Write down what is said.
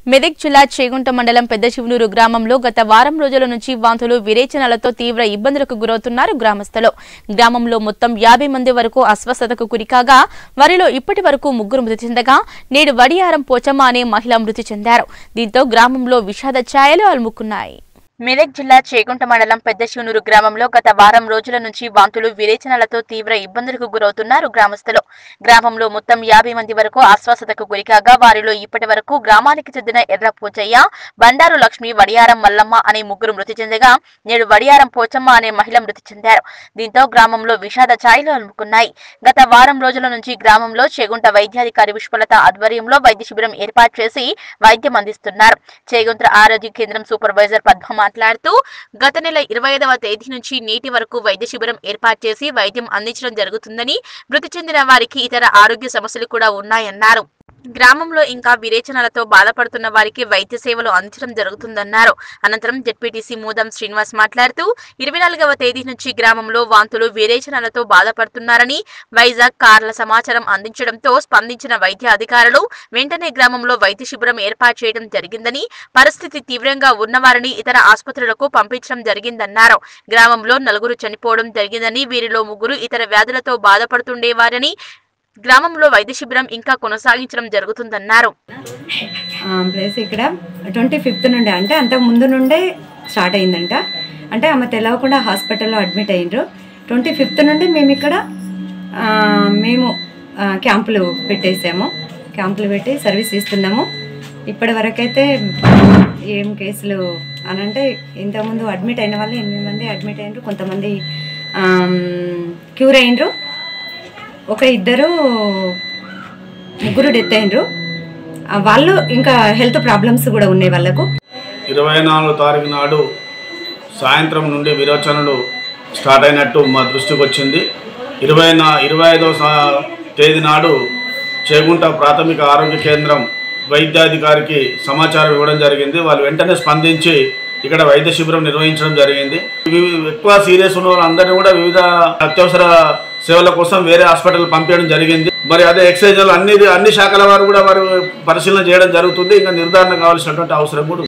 మెదక్ జిల్లా చేగుంట మండలం పెద్దశివనూరు గ్రామంలో గత వారం రోజుల నుంచి వాంతులు విరేచనాలతో తీవ్ర ఇబ్బందులకు గురవుతున్నారు గ్రామస్తులు. గ్రామంలో మొత్తం 50 మంది వరకు అస్వస్థతకు గురికాగా వారిలో ఇప్పటి వరకు 3 మృతి చెందగా నేడు వడియారం పోచమ్మ అనే మహిళ మృతి చెందారు. దీంతో గ్రామంలో విషాద ఛాయలు అలుముకున్నాయి. మెదక్ జిల్లా చేగుంట మండలం పెద్దశివనూరు గ్రామంలో గత వారం రోజుల నుంచి వాంతులు విరేచనాలతో తీవ్ర ఇబ్బందులకు గురవుతున్నారు గ్రామస్తులు. గ్రామంలో మొత్తం 50 మంది వరకు అస్వస్థతకు గురికాగా వారిలో ఇప్పటి వరకు గ్రామానికి చెందిన ఎర్ర పూజయ్య, బండారు లక్ష్మి, వడియారం మల్లమ్మ అనే 3 మృతి చెందగా నేడు వడియారం పోచమ్మ అనే మహిళ మృతి చెందారు. దీంతో గ్రామంలో విషాద ఛాయలు అలుముకున్నాయి. గత వారం రోజుల నుంచి గ్రామంలో చేగుంట వైద్యాధికారి పుష్పలత ఆధ్వర్యంలో వైద్య శిబిరం ఏర్పాటు చేసి వైద్యం అందిస్తున్నారు. చేగుంట ఆరోగ్య కేంద్రం సూపర్వైజర్ పద్మ మాట్లాడుతూ గత నెల 25వ తేదీ నుంచి నేటి వరకు వైద్య శిబిరం ఏర్పాటు చేసి వైద్యం అందించడం జరుగుతుందని, మృతి చెందిన వారికి ఇతర ఆరోగ్య సమస్యలు కూడా ఉన్నాయన్నారు. గ్రామంలో ఇంకా విరేచనాలతో బాధపడుతున్న వారికి వైద్య సేవలు అందించడం జరుగుతుందన్నారు. అనంతరం జెడ్పీటీసీ మూదం శ్రీనివాస్ మాట్లాడుతూ 24వ తేదీ నుంచి గ్రామంలో వాంతులు విరేచనాలతో బాధపడుతున్నారని, వైజాగ్ కార్ల సమాచారం అందించడంతో స్పందించిన వైద్య అధికారులు వెంటనే గ్రామంలో వైద్య శిబిరం ఏర్పాటు చేయడం జరిగిందని, పరిస్థితి తీవ్రంగా ఉన్నవారిని ఇతర ఆసుపత్రులకు పంపించడం జరిగిందన్నారు. గ్రామంలో 4 చనిపోవడం జరిగిందని, వీరిలో 3 ఇతర వ్యాధులతో బాధపడుతుండేవారని, గ్రామంలో వైద్య శిబిరం ఇంకా కొనసాగించడం జరుగుతుందన్నారు. ప్లస్ ఇక్కడ 25th నుండి అంటే అంతకు ముందు నుండే స్టార్ట్ అయిందంట. అంటే ఆమె తెలవకుండా హాస్పిటల్లో అడ్మిట్ అయ్యిండ్రు. 25th నుండి మేము ఇక్కడ క్యాంపులు పెట్టేసాము. క్యాంపులు పెట్టి సర్వీస్ ఇస్తున్నాము. ఇప్పటి వరకైతే ఏం కేసులు అని అంటే ఇంతకుముందు అడ్మిట్ అయిన వాళ్ళు 8 మంది అడ్మిట్ అయ్యిండ్రు. కొంతమంది క్యూర్ అయ్యిండ్రు. 2 డెత్ అయినరు. వాళ్ళు ఇంకా హెల్త్ ప్రాబ్లమ్స్ కూడా ఉన్నాయి వాళ్ళకు. 24వ తారీఖు నాడు సాయంత్రం నుండి విరోచనలు స్టార్ట్ అయినట్టు మా దృష్టికి వచ్చింది. 25వ తేదీ నాడు చేగుంట ప్రాథమిక ఆరోగ్య కేంద్రం వైద్యాధికారికి సమాచారం ఇవ్వడం జరిగింది. వాళ్ళు వెంటనే స్పందించి ఇక్కడ వైద్య శిబిరం నిర్వహించడం జరిగింది. ఎక్కువ సీరియస్ ఉన్న వాళ్ళందరినీ కూడా వివిధ అత్యవసర సేవల కోసం వేరే హాస్పిటల్ పంపించడం జరిగింది. మరి అదే ఎక్సైజ్ అన్ని శాఖల వారు కూడా వారు పరిశీలన చేయడం జరుగుతుంది. ఇంకా నిర్ధారణ కావాల్సినటువంటి అవసరం కూడా